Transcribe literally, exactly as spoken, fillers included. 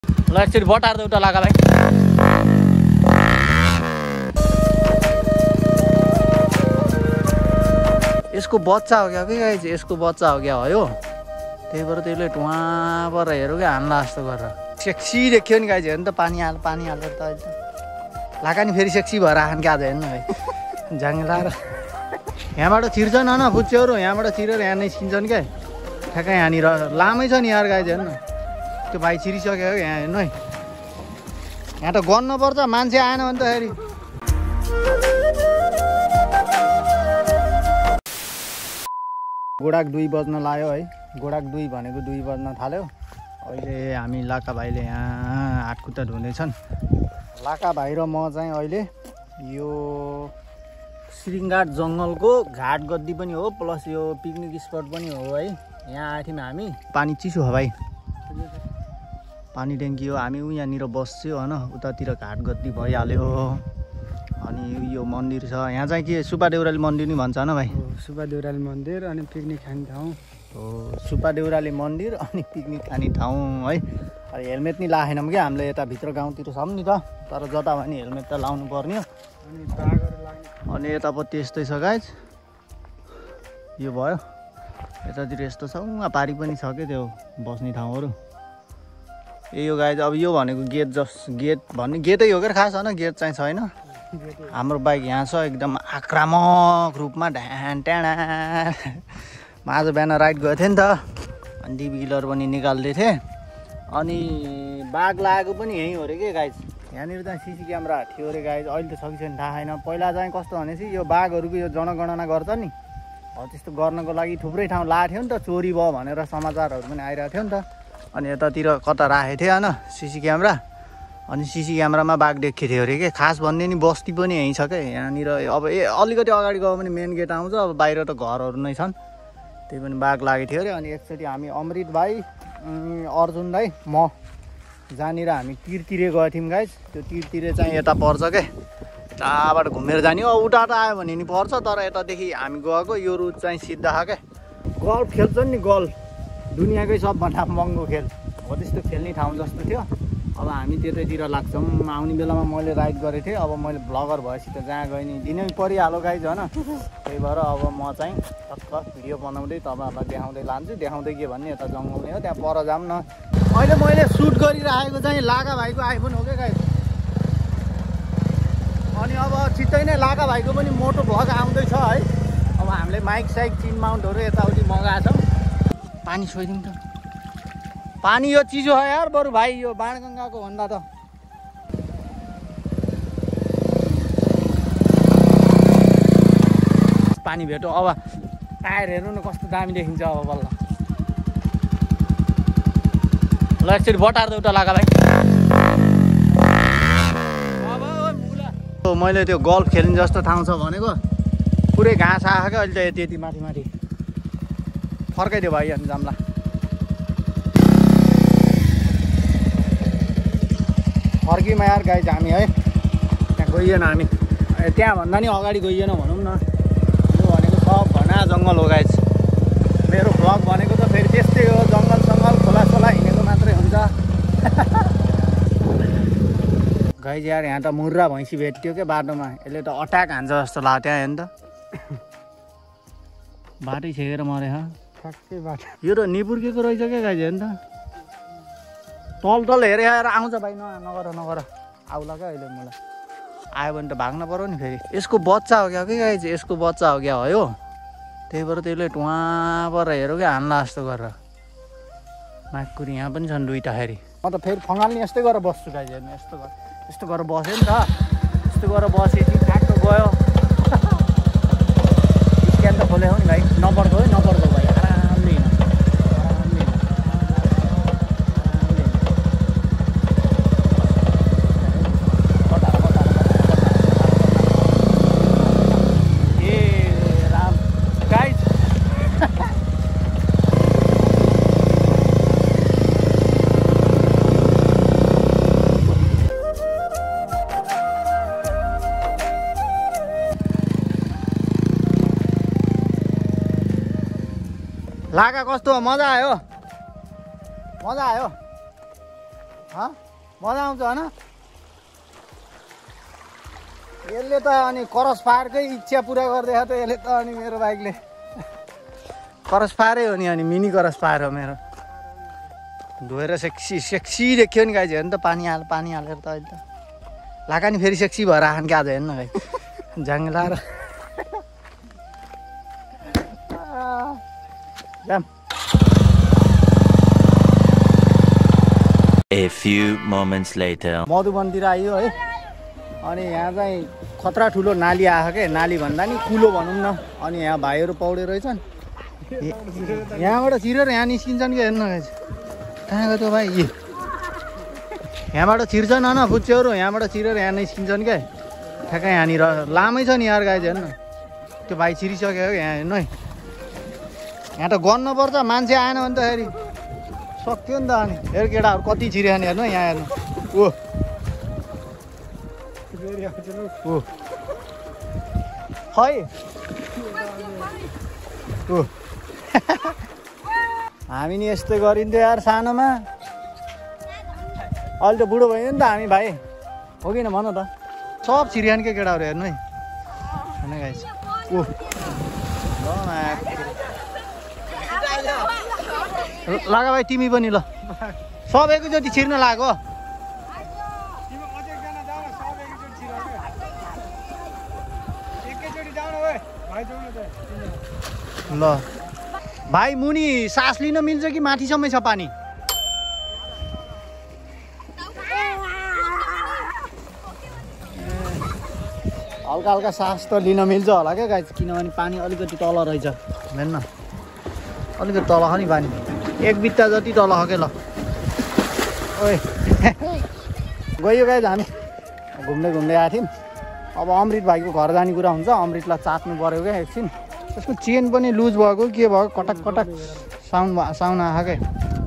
ल एकचोटि बटार दे उता लागा भाइ। यसको बच्चा हो क्या कि गाइज, यसको बच्चा हो क्या हो यो, त्यही भएर त्यसले टुवा पर हेरौँ क्या हान्ला जस्तो गरेर। सेक्सी देखियो नि गाइज, हेर्नु त पानी हाल पानी हालेर त अहिले त लागा नि फेरि सेक्सी भएर आखान क्या आज हेर्नु भाइ। झाङ लाएर यहाँबाट छिर्छन् होइन फुच्चेहरू, यहाँबाट छिरेर यहाँ निस्किन्छन् क्या ठ्याक्कै यहाँनिर लामै छ नि यार गाइज हेर्नु। त्यो भाइ छिरिसक्यो यहाँ हेर्नु है, यहाँ त गर्नुपर्छ मान्छे आएन भने त फेरि। गोडाक दुई बज्न लाग्यो है, गोडाक दुई भनेको दुई बज्न थाल्यो। अहिले हामी लाका भाइले यहाँ हातखुट्टा धुँदैछन्। लाका भाइ र म चाहिँ अहिले यो श्रृङ्गार जङ्गलको घाट गद्दी पनि हो प्लस यो पिकनिक स्पट पनि हो है। यहाँ आएको थियौँ हामी, पानी चिसो हो भाइ, पानी ट्याङ्की हो। हामी उ यहाँनिर बस्छौँ होइन, उतातिर घाट गद्दी भइहाल्यो। अनि यो मन्दिर छ यहाँ चाहिँ के सुब्बा देउराली मन्दिर नि भन्छ होइन भाइ? सुब्बा देउराली मन्दिर अनि पिकनिक खाने ठाउँ हो, सुब्बा देउराली मन्दिर अनि पिकनिक खाने ठाउँ है। अनि हेलमेट नि लाएनौँ क्या हामीले, यता भित्र गाउँतिर छौँ नि त, तर जता भयो नि हेलमेट त लाउनु पर्ने हो। अनि बागहरू लाग्ने अनि यतापट्टि यस्तै छ गाइज, यो भयो यतातिर यस्तो छ, उहाँ पारी पनि छ क्या त्यो बस्ने ठाउँहरू। ए यो गाइज अब यो भनेको गेट जस गेट भन्ने गेटै हो क्या खास होइन, गेट चाहिँ छैन। हाम्रो बाइक यहाँ छ एकदम आक्रामक रूपमा ढ्यान ट्याडा। म आज बिहान राइड गएको थिएँ नि त, अनि डिबी किलर पनि निकाल्दै थिएँ। अनि बाघ लागेको पनि यहीँ हो अरे के गाइज, यहाँनिर चाहिँ सिसी क्यामेरा थियो अरे गाइज। अहिले त छ कि छैन थाहा छैन। पहिला चाहिँ कस्तो भनेपछि यो बाघहरूको यो जनगणना गर्छ नि, हो त्यस्तो गर्नको लागि थुप्रै ठाउँ लाएको थियो नि त, चोरी भयो भनेर समाचारहरू पनि आइरहेको थियो नि त। अनि यतातिर कता राखेको थियो होइन सिसी क्यामेरा, अनि सिसी क्यामेरामा बाघ देखेको थियो अरे के। खास भन्ने नि बस्ती पनि यहीँ छ क्या यहाँनिर। अब ए अलिकति अगाडि गयो भने मेन गेट आउँछ, अब बाहिर त घरहरू नै छन्, त्यही पनि बाघ लागेको थियो अरे। अनि एकचोटि हामी अमृत भाइ, अर्जुन दाइ, म जहाँनिर हामी तिरतिरे गएको थियौँ गाइज, त्यो तिरतिरे चाहिँ यता पर्छ क्या, यताबाट घुमेर जाने हो। उता त आयो भने नि पर्छ, तर यतादेखि हामी गएको यो रुट चाहिँ सिधा छ क्या। गल्फ खेल्छन् नि, गल्फ दुनियाँकै सबभन्दा महँगो खेल हो, त्यस्तो खेल्ने ठाउँ जस्तो थियो। अब हामी त्यतैतिर लाग्छौँ। आउने बेलामा मैले राइड गरेको थिएँ, अब मैले भ्लगर भएपछि त जहाँ गएँ नि दिनै परिहाल्यो गाइज होइन। त्यही भएर अब म चाहिँ टक्क भिडियो बनाउँदै तपाईँहरूलाई देखाउँदै लान्छु। देखाउँदै के भन्ने, यता जङ्गल नै हो, त्यहाँ पर जाऊँ न। अहिले मैले सुट गरिराखेको चाहिँ लाका भाइको आइफोन हो क्या गाइज। अनि अब छिट्टै नै लाका भाइको पनि मोटो भ्लग आउँदैछ है। अब हामीले माइक साइक चिन माउन्टहरू यताउति मगाएको छौँ। पानी छोइदिउँ त, पानी यो चिसो हो यार बरु भाइ, यो बाणगङ्गाको भन्दा त। पानी भेटो अब टायर हेर्नु न कस्तो दामी देखिन्छ अब बल्ल। ल एकचोटि बटार दे उता लागा भाइ। मैले त्यो गल्फ खेल्ने जस्तो ठाउँ छ भनेको, पुरै घाँस आएको क्या अहिले त यति यति माथि माथि। फर्काइदियो भाइ अनि जाम्ला। फर्किमा यार गाइज हामी है, त्यहाँ गइएन हामी, त्यहाँ भन्दा नि अगाडि गइएन भनौँ न। यो भनेको सब घना जङ्गल हो गाइज। मेरो भ्लग भनेको त फेरि त्यस्तै हो, जङ्गल सङ्गल खोला सोला हिँडेको मात्रै हुन्छ गाइज। यार यहाँ त मुर्रा भैँसी भेट्यो क्या बाटोमा, यसले त अट्याक हान्छ जस्तो लाग्यो त्यहाँ हेर्नु त, बाटै छेकेर मरे। ठ्याक्कै बाटो यो त निपुर्केको रहेछ क्या गाइज हेर्नु त, तल तल हेरे आएर आउँछ भाइ। न नगर नगर आउला क्या अहिले मलाई, आयो भने त भाग्न पर्यो नि फेरि। यसको बच्चा हो क्या कि गाइज, यसको बच्चा हो क्या हो यो, त्यही भएर त्यसले टुवा पर हेरौँ क्या हान्ला जस्तो गरेर। नागकुरी यहाँ पनि छन् दुइटा फेरि। म त फेरि फङ्गाल्ने यस्तै गरेर बस्छु गाइज हेर्नु, यस्तो गरेर यस्तो गरेर बसेँ नि त, यस्तो गरेर बसेपछि ठ्याक्क गयो स्क्यान त खोल्यो नि भाइ। नपर्दो है नपर्दो भाइ, आरामले हिँड आरामले हिँड। ए राम गाइज लागा कस्तो मजा आयो, मजा आयो। मजा आउँछ होइन यसले त अनि क्रस फायरकै इच्छा पुरा गरिदिएको त यसले त अनि मेरो बाइकले क्रस फायरै हो नि अनि मिनी क्रस फायर हो मेरो धोएर सेक्सी सेक्सी देखियो नि गाई हेर्नु त पानी हाल पानी हालेर त अहिले त लागा नि फेरि सेक्सी भएर आँखान कि आज हेर्नु गाई झ्याङ लाएर जाम A few moments later. मधुबनतिर आइयो है अनि यहाँ चाहिँ खतरा ठुलो नाली आएको के नाली भन्दा नि कुलो भनौँ न अनि यहाँ भाइहरू पौडे रहेछन् यहाँबाट छिरेर यहाँ निस्किन्छन् कि हेर्नु गाइज कहाँ गयो त भाइ ए यहाँबाट छिर्छन् होइन फुच्चेहरू यहाँबाट छिरेर यहाँ निस्किन्छन् क्या ठ्याक्कै यहाँनिर लामै छ नि यार गाइज हेर्नु त्यो भाइ छिरिसक्यो यहाँ हेर्नु है यहाँ त गर्नुपर्छ मान्छे आएन भने त फेरि सक्यो नि त अनि हेर केटाहरू कति छिर्यो नि हेर्नु यहाँ हेर्नु ओ ओ खै ओ हामी नि यस्तै गरिन्थ्यो यार सानोमा अहिले त बुढो भयो नि त हामी भाइ हो किन भन त सब छिरियान के केटाहरू हेर्नु है होइन गाइस ओ लगा भाइ तिमी पनि ल सब एकैचोटि छिर्न लाग्यो ल भाइ मुनि सास लिन मिल्छ कि माथिसम्मै छ पानी हल्का हल्का सास त लिन मिल्छ होला क्या गाइस किनभने पानी अलिकति तल रहेछ हेर्न अलिकति तल छ नि पानी एक बित्ता जति तल हो क्या ल ओए गयो गाइस हामी घुम्दै घुम्दै आएको थियौँ अब अमृत भाइको घर जाने कुरा हुन्छ अमृतलाई चाट्नु पऱ्यो क्या एकछिन त्यसको चेन पनि लुज भएको के भयो कटक कटक साउन्ड साउन्ड आएको क्या